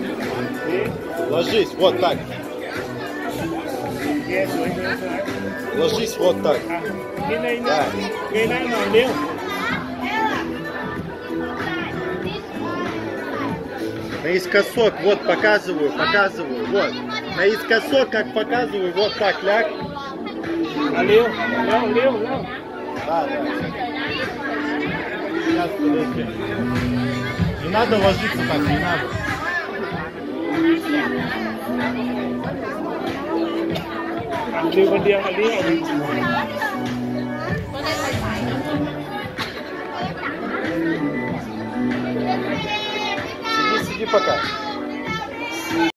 Ложись, вот так. Ложись вот так. Да. Наискосок, вот показываю, вот. Наискосок, как показываю, вот так, ляг. Лев. Да. Сейчас, подожди. Не надо ложиться так, не надо. Сиди пока.